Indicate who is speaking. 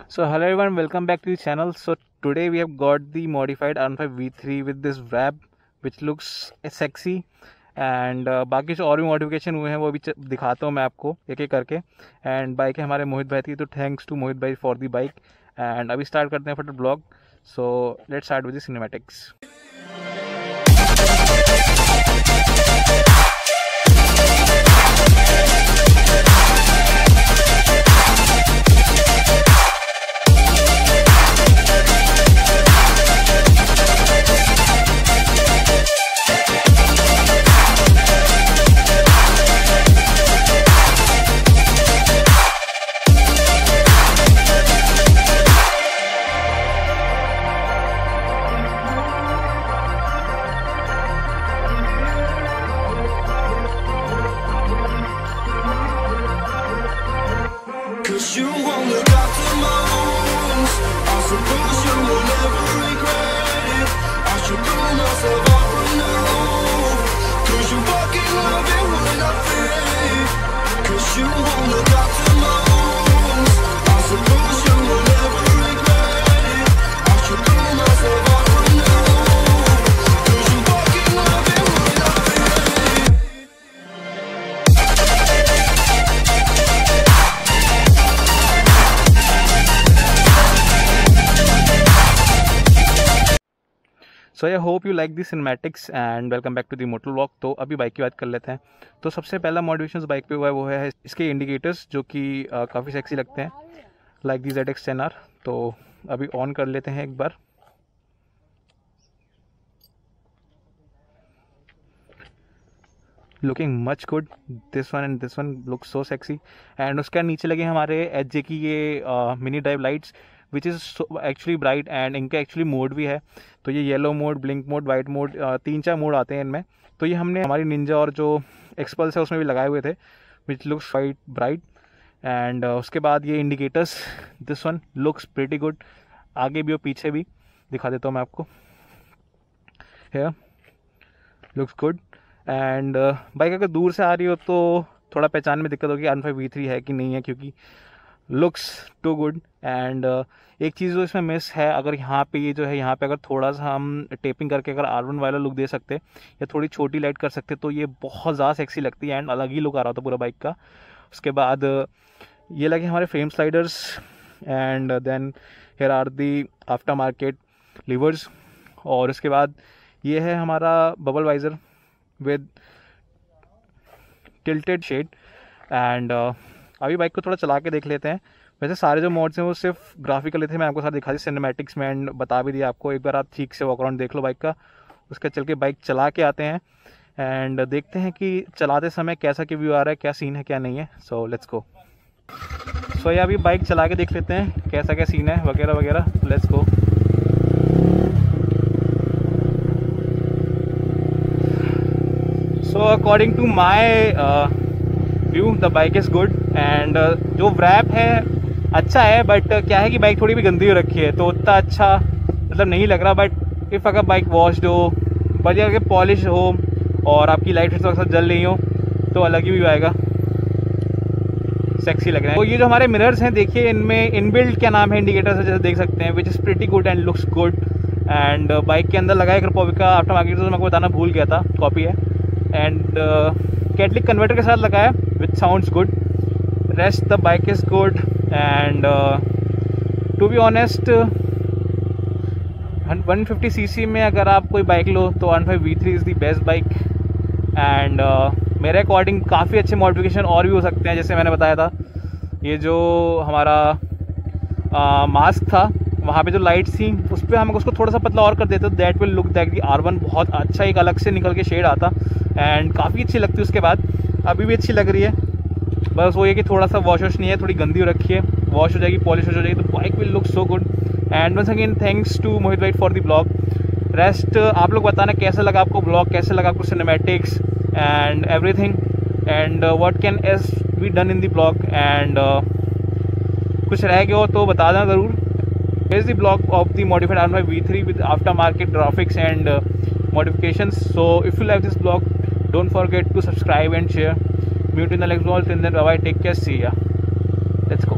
Speaker 1: So hello everyone, welcome back to the channel. So today we have got the modified R15 V3 with this wrap which looks sexy and बाकी जो और भी modification हुए हैं वो भी दिखाता हूँ मैं आपको एक एक करके। एंड बाइक है हमारे मोहित भाई की, तो थैंक्स टू मोहित भाई फॉर दी बाइक। एंड अभी स्टार्ट करते हैं फटाफट blog. So let's start with the cinematics.
Speaker 2: You won't look after my wounds. I suppose you will never regret it. I should pull myself out from now, 'cause you fucking love it when I feel. 'Cause you won't look after my wounds. I suppose you will never regret it. I should pull myself out from now, 'cause you fucking love it when I feel.
Speaker 1: So I hope you like the cinematics and welcome back to the motor vlog. तो अभी bike की बात कर लेते हैं। तो सबसे पहला मॉडिफिकेशन बाइक पे हुआ है वो है इसके इंडिकेटर्स, जो कि काफ़ी सेक्सी लगते हैं, लाइक दी ZX10R। तो अभी ऑन कर लेते हैं एक बार। Looking much good, this one and this one look so sexy. And उसके नीचे लगे हमारे HJ की ये mini drive lights which is actually bright, and इनका एक्चुअली मोड भी है। तो ये yellow mode, blink mode, white mode, 3-4 mode आते हैं इनमें। तो ये हमने हमारी निंजा और जो एक्सपल्स है उसमें भी लगाए हुए थे, which looks white bright. And उसके बाद ये indicators, this one looks pretty good. आगे भी और पीछे भी दिखा देता हूँ मैं आपको। Here looks good. And bike अगर दूर से आ रही हो तो थोड़ा पहचान में दिक्कत होगी R15 V3 है कि नहीं है, क्योंकि लुक्स टू गुड। एंड एक चीज़ जो इसमें मिस है, अगर यहाँ पे ये जो है यहाँ पे अगर थोड़ा सा हम टेपिंग करके अगर R1 वाला लुक दे सकते या थोड़ी छोटी लाइट कर सकते तो ये बहुत ज़्यादा सेक्सी लगती है एंड अलग ही लुक आ रहा था पूरा बाइक का। उसके बाद ये लगे हमारे frame sliders, and then here are the after market levers. और उसके बाद ये है हमारा bubble visor with tilted shade. And अभी बाइक को थोड़ा चला के देख लेते हैं। वैसे सारे जो मोड्स हैं वो सिर्फ ग्राफिकल थे, मैं आपको साथ दिखा दी सिनेमैटिक्स में एंड बता भी दिया आपको। एक बार आप ठीक से वॉक अराउंड देख लो बाइक का, उसका चल के बाइक चला के आते हैं एंड देखते हैं कि चलाते समय कैसा क्या व्यू आ रहा है, क्या सीन है क्या नहीं है। So let's go. सो ये अभी बाइक चला के देख लेते हैं कैसा क्या सीन है वगैरह वगैरह। Let's go. So according to my view the bike is good. And जो रैप है अच्छा है, बट क्या है कि बाइक थोड़ी भी गंदी हो रखी है, तो उतना अच्छा मतलब नहीं लग रहा। बट इफ़ अगर बाइक वॉश्ड हो, बढ़िया के पॉलिश हो और आपकी लाइट फिर वक्त जल रही हो तो अलग ही व्यू आएगा, सेक्सी लग रहा है। तो ये जो हमारे मिरर्स हैं देखिए, इनमें इनबिल्ट क्या नाम है इंडिकेटर्स है जैसे देख सकते हैं, which is pretty good and looks good. And bike के अंदर लगा है क्रोपोविका आफ्टर मार्केट, तो मैं आपको बताना भूल गया था, कॉपी है। एंड कैटलिक कन्वर्टर के साथ लगा है which sounds good. Rest the bike is good. And to be honest 150 cc में अगर आप कोई बाइक लो तो R15 V3 is the best bike. And मेरे अकॉर्डिंग काफ़ी अच्छे मॉडिफिकेशन और भी हो सकते हैं, जैसे मैंने बताया था ये जो हमारा मास्क था वहाँ पे जो लाइट्स थी उस पर हम उसको थोड़ा सा पतला और कर देते तो that will look that the R1 बहुत अच्छा एक अलग से निकल के शेड आता एंड काफ़ी अच्छी लगती है। उसके बाद अभी भी अच्छी लग रही है, बस वो ये कि थोड़ा सा वॉश नहीं है, थोड़ी गंदी हो रखी है। वॉश हो जाएगी, पॉलिश हो जाएगी तो bike will look so good. And once again thanks to Mohit भाई फॉर द ब्लॉग। रेस्ट आप लोग बताना कैसा लगा आपको ब्लॉग, कैसे लगा आपको cinematics and everything, and what can as be done in the blog. And कुछ रह गया हो तो बता देना ज़रूर। Here is the blog of the modified R15 V3 with aftermarket graphics and modifications. So if you like this blog, don't forget to subscribe and share. Meet in the next vlog. Till then, bye bye. Take care. See ya. Let's go.